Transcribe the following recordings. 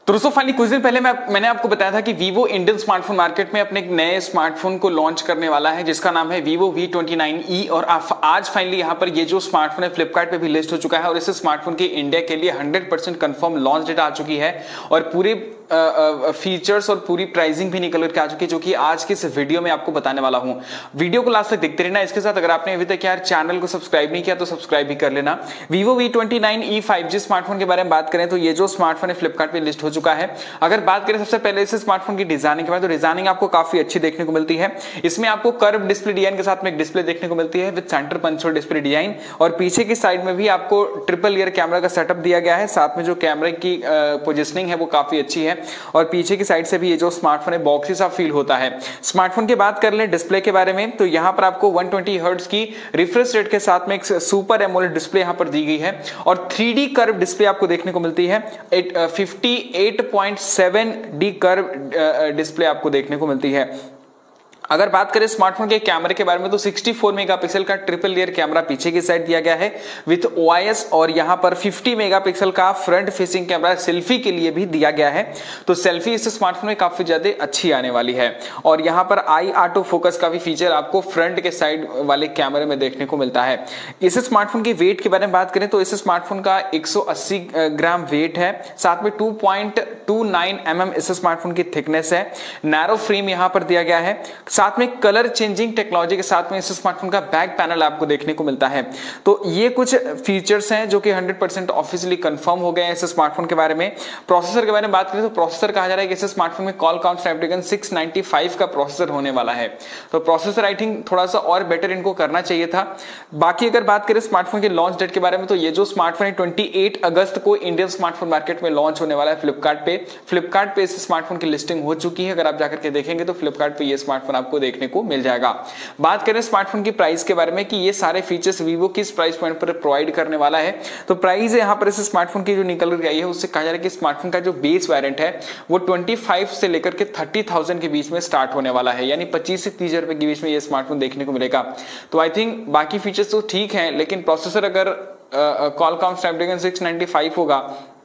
तो दोस्तों फाइनली कुछ दिन पहले मैंने आपको बताया था कि वीवो इंडियन स्मार्टफोन मार्केट में अपने एक नए स्मार्टफोन को लॉन्च करने वाला है जिसका नाम है वीवो V29e। और आज फाइनली यहाँ पर ये जो स्मार्टफोन है फ्लिपकार्ट पे भी लिस्ट हो चुका है और इस स्मार्टफोन की इंडिया के लिए 100% कंफर्म लॉन्च डेट आ चुकी है और पूरे फीचर्स और पूरी प्राइसिंग भी निकल करके आ चुकी है, जो कि आज के इस वीडियो में आपको बताने वाला हूं। वीडियो को लास्ट तक देखते रहना। इसके साथ अगर आपने अभी तक यार चैनल को सब्सक्राइब नहीं किया तो सब्सक्राइब भी कर लेना। वीवो V29e 5G स्मार्टफोन के बारे में बात करें तो ये जो स्मार्टफोन है फ्लिपकार्ट पे लिस्ट हो चुका है। अगर बात करें सबसे पहले इस स्मार्टफोन की डिजाइनिंग के बारे में, तो डिजाइनिंग आपको काफी अच्छी देखने को मिलती है। इसमें आपको कर्व डिस्प्ले डिजाइन के साथ में एक डिस्प्ले देखने को मिलती है with centre punch hole display design, और पीछे की साइड में भी आपको ट्रिपल ईयर कैमरा का सेटअप दिया गया है। साथ में जो कैमरे की पोजिशनिंग है वो काफी अच्छी है और पीछे की साइड से भी ये जो स्मार्टफोन है बॉक्सी सा फील होता है। स्मार्टफोन की बात कर लें डिस्प्ले के बारे में, तो यहां पर आपको 120 हर्ट्ज की रिफ्रेश रेट के साथ में एक सुपर एमोलेड डिस्प्ले यहां पर दी गई है और 3D कर्व डिस्प्ले आपको देखने को मिलती है। 58.7D कर्व डिस्प्ले आपको देखने को मिलती है। अगर बात करें स्मार्टफोन के कैमरे के बारे में, तो 64 मेगापिक्सल का ट्रिपल लेयर कैमरा पीछे की साइड दिया गया है विथ OIS, और यहां पर 50 मेगापिक्सल का फ्रंट फेसिंग कैमरा सेल्फी के लिए भी दिया गया है। तो सेल्फी इस स्मार्टफोन में काफी ज्यादा अच्छी आने वाली है। और यहां पर आई ऑटो फोकस का भी फीचर आपको फ्रंट के साइड वाले कैमरे में देखने को मिलता है। इस स्मार्टफोन की वेट के बारे में बात करें तो इस स्मार्टफोन का 180 ग्राम वेट है। साथ में 2.29 mm इस स्मार्टफोन की थिकनेस है। नैरो फ्रेम यहां पर दिया गया है। साथ में कलर चेंजिंग टेक्नोलॉजी के साथ में इस स्मार्टफोन का बैक पैनल आपको देखने को मिलता है। तो ये कुछ फीचर्स हैं जो कि 100% ऑफिशियली कंफर्म हो गए हैं इस स्मार्टफोन के बारे में। प्रोसेसर के बारे में बात करें तो प्रोसेसर कहा जा रहा है कि इस स्मार्टफोन में Qualcomm Snapdragon 695 का प्रोसेसर होने वाला है। तो प्रोसेसर आई थिंक थोड़ा सा और बेटर इनको करना चाहिए था। बाकी अगर बात करें स्मार्टफोन के लॉन्च डेट के बारे में, तो ये जो स्मार्टफोन है 28 अगस्त को इंडियन स्मार्टफोन मार्केट में लॉन्च होने वाला है फ्लिपकार्ट पे इस स्मार्टफोन की लिस्टिंग हो चुकी है। अगर आप जाकर के देखेंगे तो फ्लिपकार्ट पे ये स्मार्टफोन आपको देखने को मिल जाएगा। बात करें स्मार्टफोन की प्राइस के बारे में कि ये सारे फीचर्स वीवो किस प्राइस पॉइंट पर प्रोवाइड करने वाला है, तो प्राइस यहां पर इस स्मार्टफोन की जो निकल कर आई है उससे कहा जा रहा है कि स्मार्टफोन का जो बेस वेरिएंट है वो 25 से लेकर के 30,000 के बीच में स्टार्ट होने वाला है, यानी 25 से 30 रुपए के बीच में ये स्मार्टफोन देखने को मिलेगा। तो आई थिंक बाकी फीचर्स तो ठीक है, लेकिन प्रोसेसर अगर Qualcomm Snapdragon 695 होगा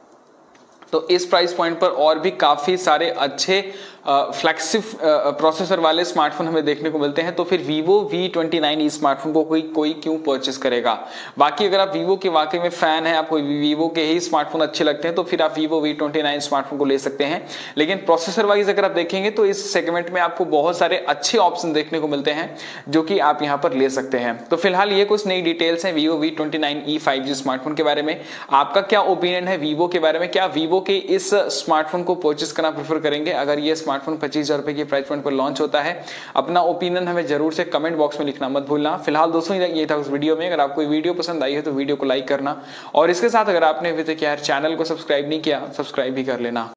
तो इस प्राइस पॉइंट पर और भी काफी सारे अच्छे फ्लैगशिप प्रोसेसर वाले स्मार्टफोन हमें देखने को मिलते हैं। तो फिर वीवो V29e स्मार्टफोन को कोई क्यों परचेस करेगा। बाकी अगर आप वीवो के वाकई में फैन है, आपको वीवो के ही स्मार्टफोन अच्छे लगते हैं, तो फिर आप वीवो V29 स्मार्टफोन को ले सकते हैं। लेकिन प्रोसेसर वाइज अगर आप देखेंगे तो इस सेगमेंट में आपको बहुत सारे अच्छे ऑप्शन देखने को मिलते हैं जो कि आप यहाँ पर ले सकते हैं। तो फिलहाल ये कुछ नई डिटेल्स हैं वीवो V29e 5G स्मार्टफोन के बारे में। आपका क्या ओपिनियन है वीवो के बारे में? क्या वीवो के इस स्मार्टफोन को परचेस करना प्रेफर करेंगे अगर ये स्मार्टफोन 25,000 रुपए की प्राइस पॉइंट पर लॉन्च होता है? अपना ओपिनियन हमें जरूर से कमेंट बॉक्स में लिखना मत भूलना। फिलहाल दोस्तों ये था उस वीडियो में। अगर आपको वीडियो पसंद आई है तो वीडियो को लाइक करना, और इसके साथ अगर आपने अभी तक यार चैनल को सब्सक्राइब नहीं किया, सब्सक्राइब भी कर लेना।